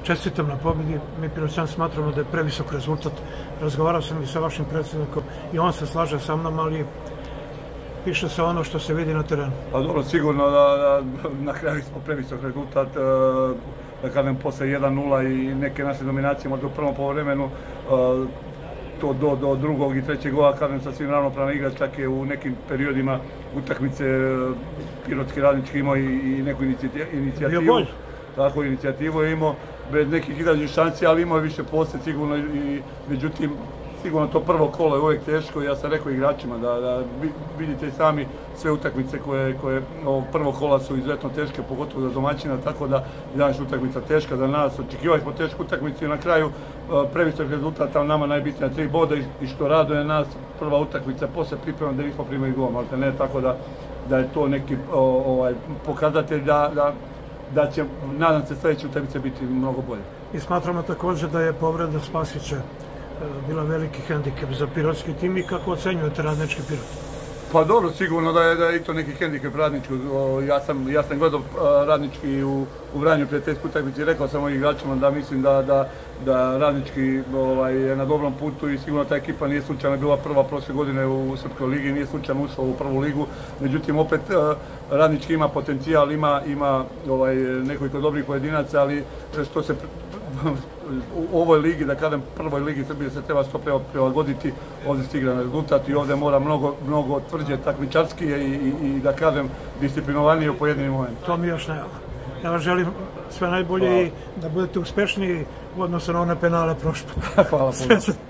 čestitam na pobjedi. Mi Piroćani smatramo da je previsok rezultat. Razgovarao sam i sa vašim predsjednikom i on se slaže sa mnom, ali piše se ono što se vidi na terenu. Pa dobro, sigurno da na kraju smo previsok rezultat, da kažem posle 1-0 i neke naše dominacije možda u prvom poluvremenu, to do drugog i trećeg gola, kažem, sa svim ravnopravna igra, čak je u nekim periodima utakmice Pirotski Radnički imao i neku inicijativu. Tako, inicijativu je imao, bez nekih izađenih šansi, ali imao je više poslije sigurno i međutim, sigurno to prvo kolo je uvijek teško. Ja sam rekao igračima da vidite i sami sve utakmice koje ovog prvog kola su izuzetno teške, pogotovo za domaćina, tako da je danas utakmica teška za nas. Očekivali smo tešku utakmicu i na kraju previsok rezultat, ali nama najbitnija 3 boda i što raduje nas, prva utakmica poslije priprema da nismo primili gol, ali ne, tako da je to neki pokazatelj da će, nadam se, sljedeće utakmice biti mnogo bolje. I smatramo također da je povreda Spasića bila veliki hendikep za pirotski tim i kako ocenjujete Radnički Pirot? Pa dobro, sigurno da je i to neki hendikep Radnički. Ja sam gledao Radnički u Vranju prijateljsku utakmicu i rekao sam ovim igračima da mislim da Radnički je na dobrom putu i sigurno ta ekipa nije slučajno bila prva prošle godine u Srpskoj ligi, nije slučajno ušla u prvu ligu. Međutim, opet Radnički ima potencijal, ima nekoliko dobrih pojedinaca, ali što se u ovoj ligi, da kažem prvoj ligi Srbije, se treba što prilagoditi, ovdje se igra na rezultat i ovdje mora mnogo tvrđe takmičarskije i da kažem disciplinovanije u pojedinim momentima. To mi još nema. Ja vam želim sve najbolje i da budete uspešniji u odnosu na one penale prošle. Hvala puno.